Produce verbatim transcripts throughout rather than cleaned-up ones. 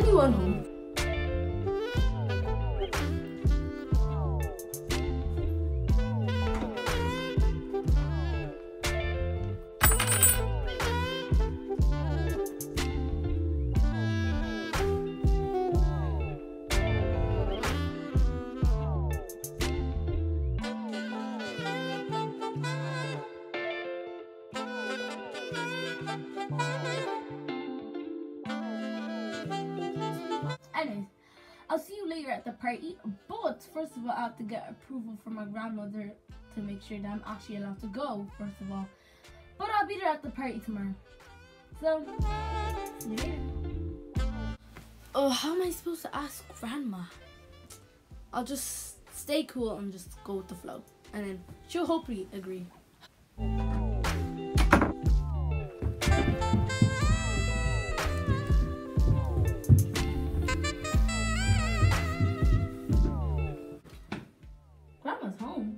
anyone home? Anyways, I'll see you later at the party, but first of all I have to get approval from my grandmother to make sure that I'm actually allowed to go, first of all. But I'll be there at the party tomorrow. So, see you later. Oh, how am I supposed to ask grandma? I'll just stay cool and just go with the flow. And then she'll hopefully agree. Grandma's home.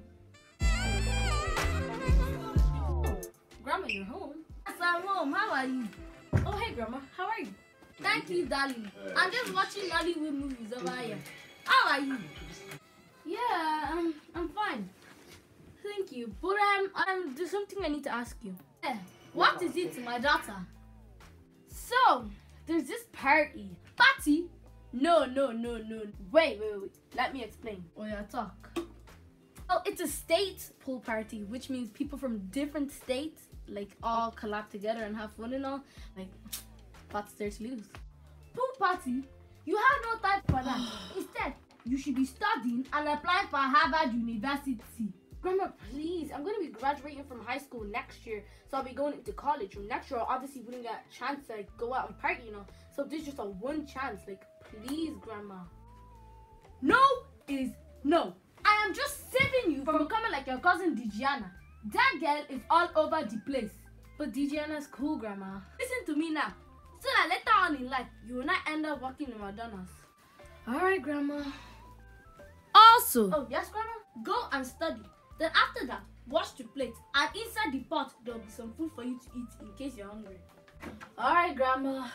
Oh, Grandma, you're home? Yes, I'm home. How are you? Oh, hey, Grandma. How are you? Thank you, darling. I'm just watching Nollywood movies over here. How are you? Yeah, um, I'm fine. Thank you. But um, um, there's something I need to ask you. Yeah, what is it, my daughter? So, there's this party. Party? No, no, no, no. Wait, wait, wait. Let me explain. Oh, yeah, talk. Well, it's a state pool party, which means people from different states, like, all collab together and have fun and all. Like, what's there to lose? Pool party? You have no time for that. Instead, you should be studying and applying for Harvard University. Grandma, please. I'm going to be graduating from high school next year, so I'll be going into college. From next year, I obviously wouldn't get a chance to like, go out and party, you know. So there's just a one chance. Like, please, Grandma. No is no. I am just saving you from becoming like your cousin Digiana. That girl is all over the place. But Digiana's cool, Grandma. Listen to me now. So that later on in life, you will not end up working in McDonald's. Alright, Grandma. Also, oh yes, Grandma, go and study. Then after that, wash the plate. And inside the pot, there will be some food for you to eat in case you're hungry. Alright, Grandma.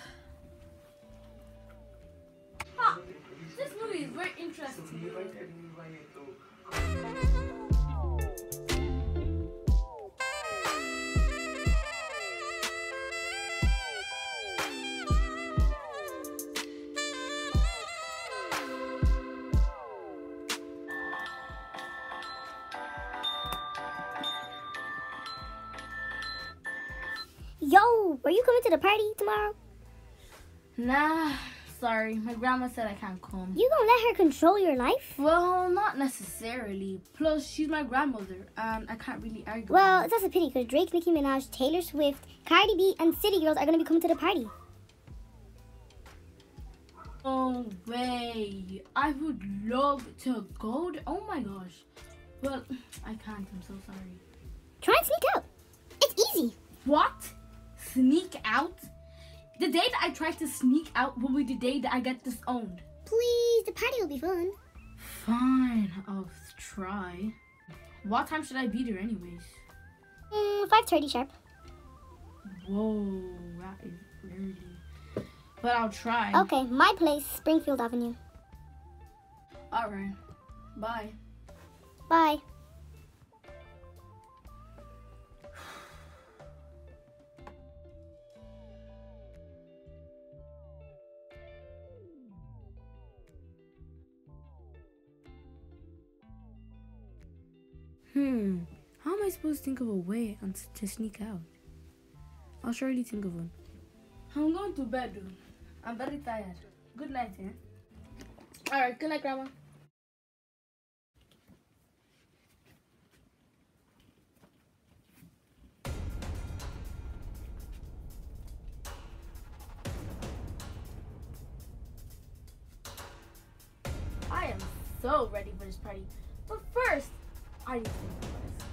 Ah, this movie is very interesting. Yo, are you coming to the party tomorrow? Nah, sorry. My grandma said I can't come. You gonna let her control your life? Well, not necessarily. Plus, she's my grandmother, and I can't really argue. Well, that's a pity because Drake, Nicki Minaj, Taylor Swift, Cardi B, and City Girls are gonna be coming to the party. Oh, way. I would love to go. To, oh my gosh. Well, I can't. I'm so sorry. Try and sneak out. It's easy. What? Sneak out? The day that I try to sneak out will be the day that I get disowned. Please, the party will be fun. Fine, I'll try. What time should I be there anyways? Mm, five thirty sharp. Whoa, that is early. But I'll try. Okay, my place, Springfield Avenue. Alright, bye. Bye. Hmm, how am I supposed to think of a way on to sneak out? I'll surely think of one. I'm going to bed, dude. I'm very tired. Good night, eh? Alright, good night, Grandma. I am so ready for this party. But first, I need to think about this.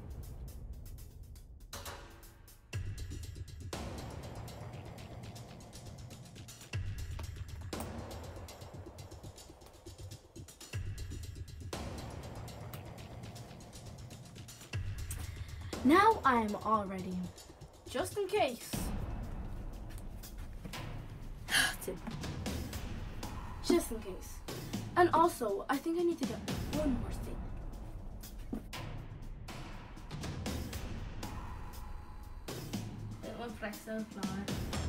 Now I am all ready, just in case. just in case. And also, I think I need to get one more thing. One pretzel flour.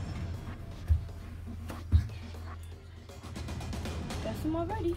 Guess I'm all ready.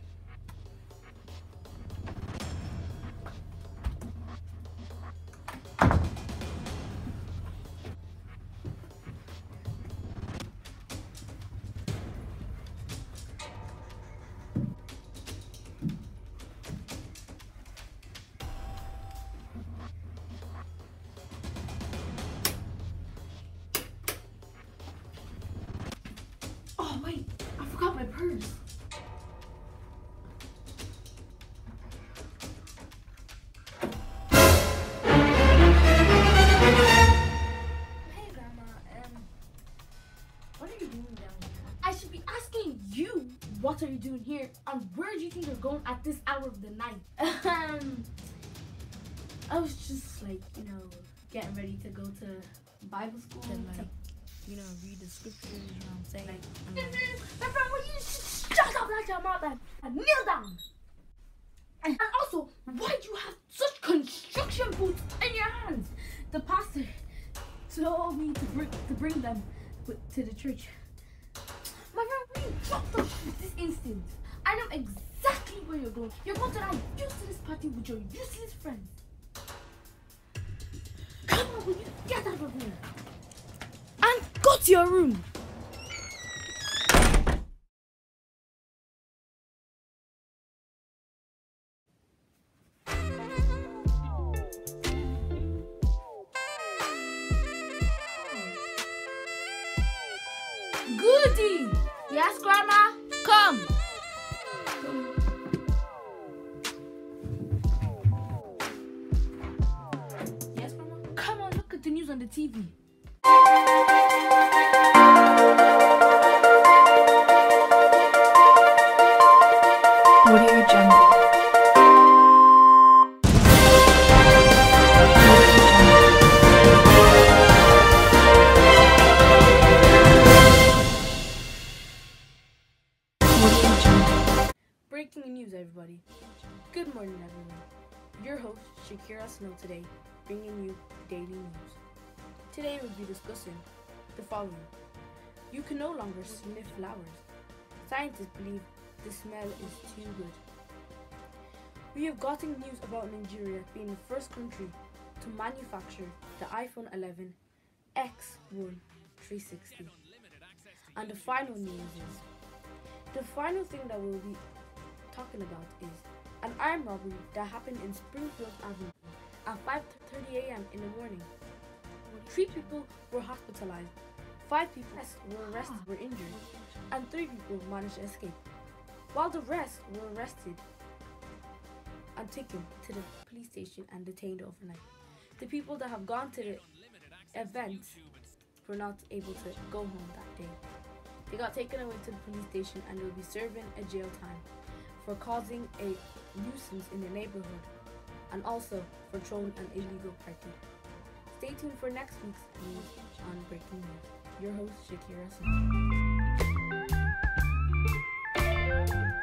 Oh wait, I forgot my purse. Hey Grandma, um, what are you doing down here? I should be asking you, what are you doing here, and where do you think you're going at this hour of the night? Um, I was just like, you know, getting ready to go to Bible school. To, like, to you know, read the scriptures, you know what I'm saying? Like, And, this like, is my friend, will you sh- shut up like your mother and kneel down? And also, why do you have such construction boots in your hands? The pastor told me to bring to bring them with, to the church. My friend, will you drop those shoes this instant? I know exactly where you're going. You're going to that useless party with your useless friends. Come on, will you get out of here? And go to your room. Goody! Yes, Grandma? Come! Yes, Grandma? Come on, look at the news on the T V. Audio Jungle. Breaking news, everybody. Good morning, everyone. Your host, Shakira Snow, today, bringing you daily news. Today, we'll be discussing the following. You can no longer sniff flowers. Scientists believe the smell is too good. We have gotten news about Nigeria being the first country to manufacture the iPhone eleven X one three sixty. And the final news is, the final thing that we'll be talking about is an armed robbery that happened in Springfield Avenue at five thirty a m in the morning. Three people were hospitalized, five people were arrested, were injured, and three people managed to escape, while the rest were arrested and taken to the police station and detained overnight. The people that have gone to the event were not able to go home that day. They got taken away to the police station and will be serving a jail time for causing a nuisance in the neighborhood and also for throwing an illegal party. Stay tuned for next week's news on Breaking News. Your host, Shakira Snow.